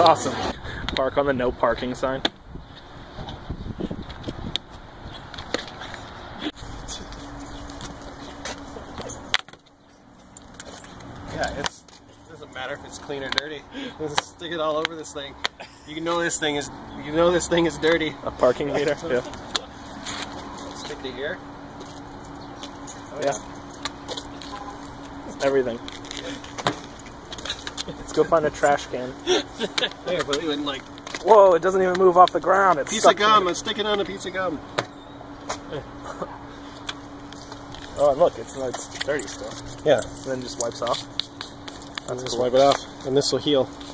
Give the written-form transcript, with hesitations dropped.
awesome. Park on the no parking sign. Yeah, it doesn't matter if it's clean or dirty. Just stick it all over this thing. You know this thing is dirty. A parking meter. Yeah. Stick to here. Oh, yeah. Everything. Let's go find a trash can. There, but even like. Whoa! It doesn't even move off the ground. It's piece of gum. Let's stick it on a piece of gum. Oh, and look, it's dirty still. Yeah. And then just wipes off. That's just wipe it off, and this will heal.